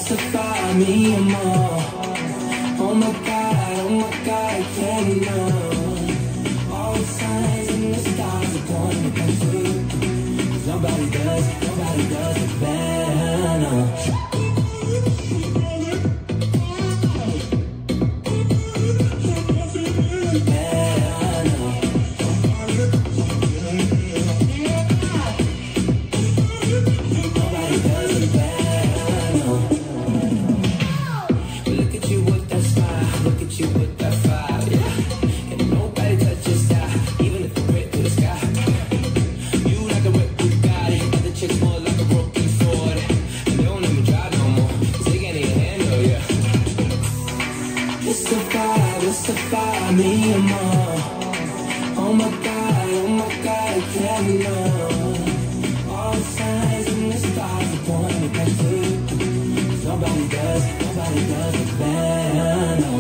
mystify me more. Oh my God, I can't ignore all the signs and the stars are pointing back to you. 'Cause nobody does it better, no. Mystify me more. Oh my God, I can't ignore all the signs and the stars are pointing back to you. 'Cause nobody does it better, no.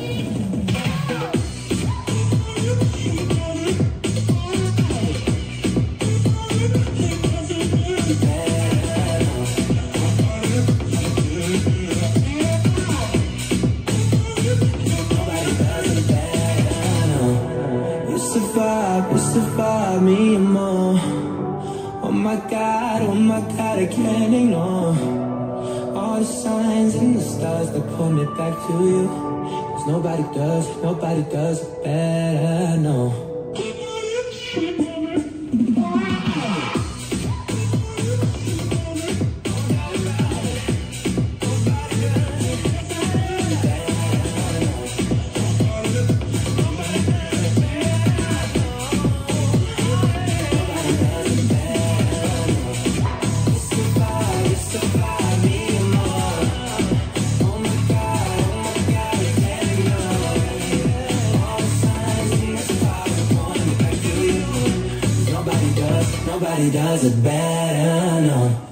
Mystify me more. Oh my God, I can't ignore all the signs and the stars that pull me back to you. 'Cause nobody does it better, no. Nobody does it better, no.